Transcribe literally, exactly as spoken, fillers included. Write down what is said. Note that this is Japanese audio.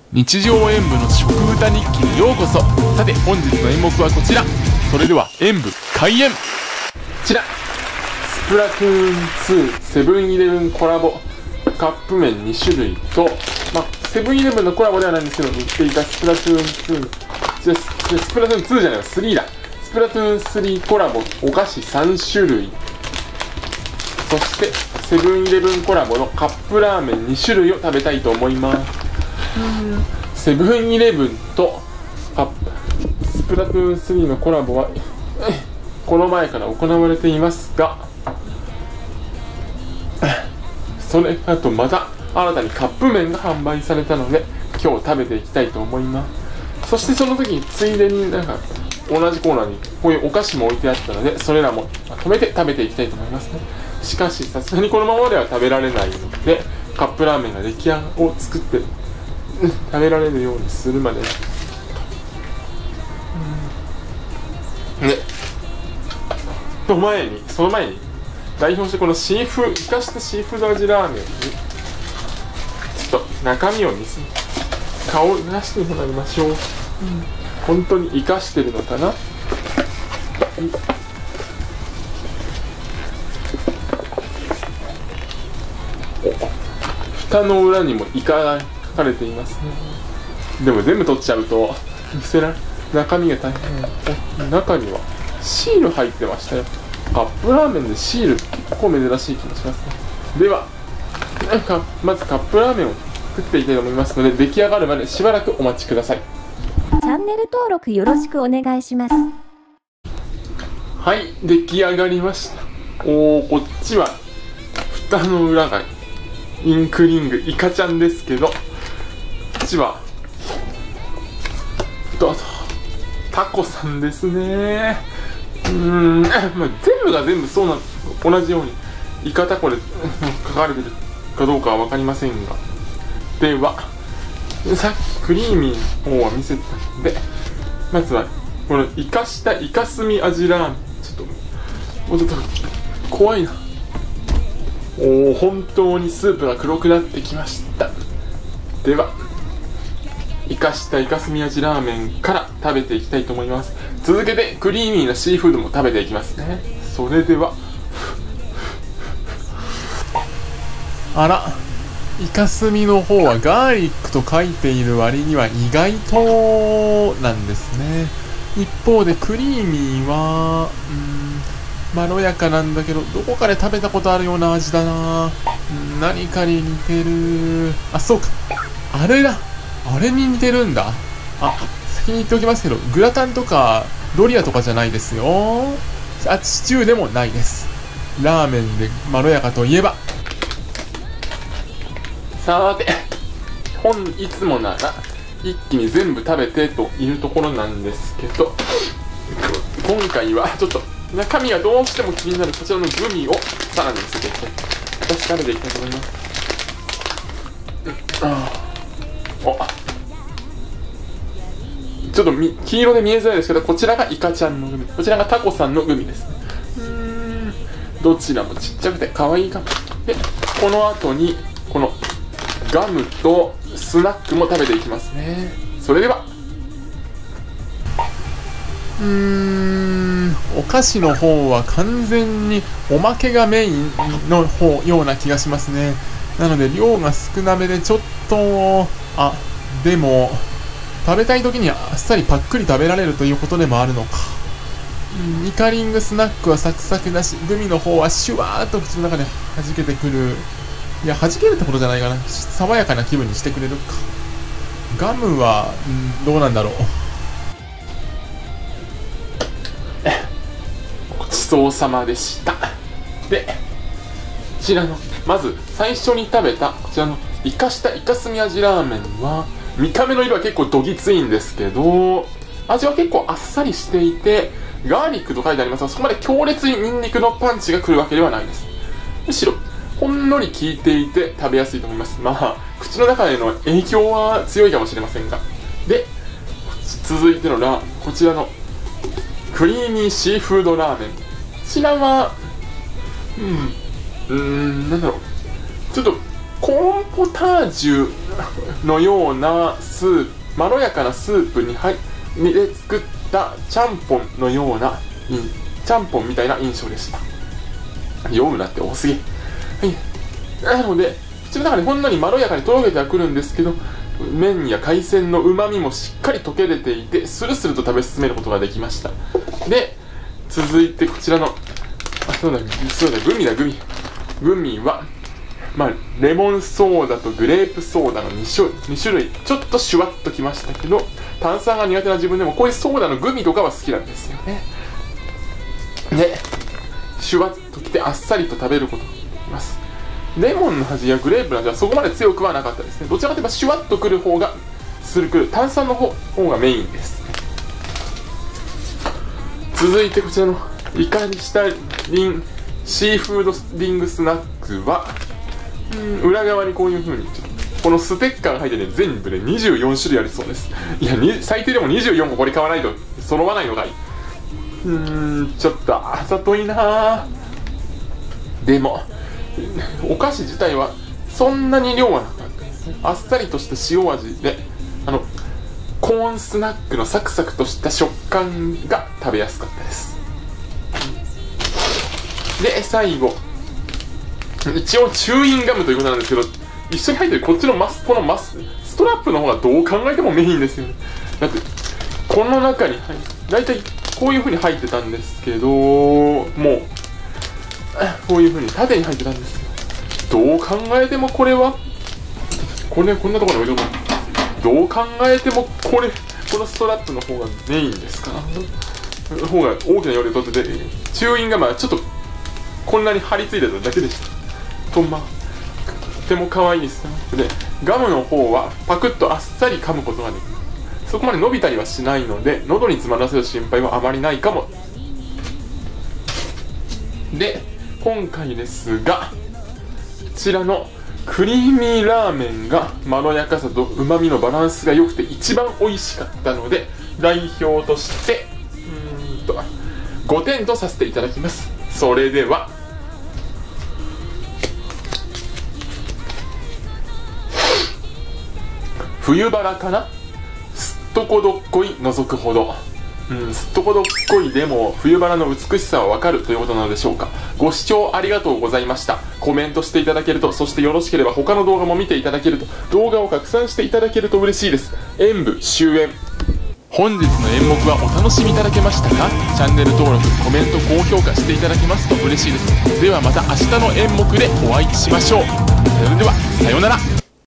日常演舞の食歌日記にようこそ。さて本日の演目はこちら。それでは演舞開演。こちらスプラトゥーンツーセブンイレブンコラボカップ麺に種類と、まあ、セブンイレブンのコラボではないんですけど、売っていたスプラトゥーンツーじゃスプラトゥーンツーじゃないわ、スリーだ。スプラトゥーンスリーコラボお菓子さん種類、そしてセブンイレブンコラボのカップラーメンに種類を食べたいと思います。セブンイレブンとスプラトゥーンスリーのコラボはこの前から行われていますが、それあとまた新たにカップ麺が販売されたので今日食べていきたいと思います。そしてその時についでになんか同じコーナーにこういうお菓子も置いてあったので、それらもまとめて食べていきたいと思いますね。しかしさすがにこのままでは食べられないので、カップラーメンが出来上がを作って食べられるようにするまで、うん、ね、と前にその前に代表してこのシーフ生かしたシーフード味ラーメンにちょっと中身を見せ顔を出してもらいましょう。うん、本当に生かしてるのかな。蓋の裏にもイカが書かれていますね。でも全部取っちゃうと見せられ中身が大変。中にはシール入ってましたよ。カップラーメンでシール結構珍しい気がしますね。ではなんかまずカップラーメンを作っていきたいと思いますので、出来上がるまでしばらくお待ちください。 チャンネル登録よろしくお願いします。 はい、出来上がりました。おー、こっちは蓋の裏がインクリングイカちゃんですけど、こっちはどうぞタコさんですね。うーん、まあ、全部が全部そうな同じようにイカタコで書かれてるかどうかは分かりませんが、ではさっきクリーミーの方は見せたので、まずはこのイカしたイカスミ味ラーメン、ちょっともうちょっと怖いな。おお、本当にスープが黒くなってきました。ではイカしたイカスミ味ラーメンから食べていきたいと思います。続けてクリーミーなシーフードも食べていきますね。それではあら、イカスミの方はガーリックと書いている割には意外となんですね。一方でクリーミーはうーんまろやかなんだけど、どこかで食べたことあるような味だな。何かに似てる。あ、そうか、あれだ、あれに似てるんだ。あ、先に言っておきますけど、グラタンとかドリアとかじゃないですよ。あ、シチューでもないです。ラーメンでまろやかといえば、さて本いつもなら一気に全部食べてというところなんですけど、今回はちょっと中身がどうしても気になるこちらのグミをさらにつけて私食べていきたいと思います。お、ちょっとみ黄色で見えづらいですけど、こちらがイカちゃんのグミ、こちらがタコさんのグミですね。うーん、どちらもちっちゃくて可愛いかも。でこの後にこのガムとスナックも食べていきますね。それではうーん、お菓子の方は完全におまけがメインの方ような気がしますね。なので量が少なめでちょっと、あ、でも食べたい時にあっさりパックリ食べられるということでもあるのか。うん、イカリングスナックはサクサクだし、グミの方はシュワーっと口の中で弾けてくる。いや、弾けるってことじゃないかな。爽やかな気分にしてくれるか。ガムは、ん、どうなんだろう。ごちそうさまでした。で、こちらのまず最初に食べたこちらのイカしたイカスミ味ラーメンは、見た目の色は結構どぎついんですけど、味は結構あっさりしていて、ガーリックと書いてありますが、そこまで強烈にニンニクのパンチが来るわけではないです。むしろほんのり効いていて食べやすいと思います。まあ口の中への影響は強いかもしれませんが。で続いてのラこちらのクリーミーシーフードラーメン、こちらはうんうーんなんだろう、ちょっとコーンポタージュのようなスープ、まろやかなスープに入で作ったちゃんぽんのようなちゃんぽんみたいな印象でした。読むなって多すぎ。はい。なので口の中でほんのりまろやかにとろけてはくるんですけど、麺や海鮮のうまみもしっかり溶け出ていて、スルスルと食べ進めることができました。で続いてこちらのあそうだそうだグミだグミグミはまあ、レモンソーダとグレープソーダの 2, 種2種類、ちょっとシュワッときましたけど、炭酸が苦手な自分でもこういうソーダのグミとかは好きなんですよね。でシュワッときてあっさりと食べることができます。レモンの味やグレープの味はそこまで強くはなかったですね。どちらかといえばシュワッとくる方がするくる炭酸の方がメインです。続いてこちらのイカにしたリンシーフードリングスナックはうん裏側にこういう風にちょっとこのステッカーが入ってね、全部でにじゅうよんしゅるいありそうです。いや最低でもにじゅうよんここれ買わないと揃わないのがいい。うーんちょっとあざといな。でもお菓子自体はそんなに量はなかったですね。あっさりとした塩味で、あのコーンスナックのサクサクとした食感が食べやすかったです。で最後一応チューインガムということなんですけど、一緒に入ってるこっちのマスこのマスストラップの方がどう考えてもメインですよね。だってこの中にだいたいこういう風に入ってたんですけど、もうこういう風に縦に入ってたんですけど、どう考えてもこれはこれこんなところに置いておく。どう考えてもこれこのストラップの方がメインですからの方が大きな容量取ってて、チューインガムはちょっとこんなに張り付いてただけでした。とまあとても可愛いスナップで、ガムの方はパクッとあっさり噛むことができます。そこまで伸びたりはしないので喉に詰まらせる心配はあまりないかも。で今回ですが、こちらのクリーミーラーメンがまろやかさとうまみのバランスが良くて一番美味しかったので、代表としてうーんとごてんとさせていただきます。それでは冬バラかな。すっとこどっこい覗くほど、うん、すっとこどっこいでも冬バラの美しさはわかるということなのでしょうか。ご視聴ありがとうございました。コメントしていただけると、そしてよろしければ他の動画も見ていただけると、動画を拡散していただけると嬉しいです。演舞終演。本日の演目はお楽しみいただけましたか？チャンネル登録、コメント、高評価していただけますと嬉しいです。ではまた明日の演目でお会いしましょう。それではさようなら。